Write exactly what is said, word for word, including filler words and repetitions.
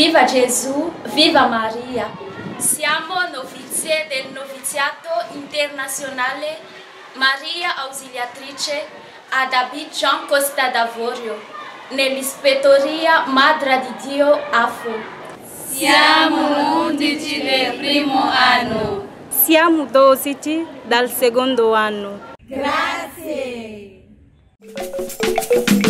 Viva Gesù, viva Maria! Siamo novizie del noviziato internazionale Maria Ausiliatrice ad Abidjan, Costa d'Avorio, nell'ispettoria Madre di Dio A F O. Siamo undici del primo anno. Siamo dodici dal secondo anno. Grazie!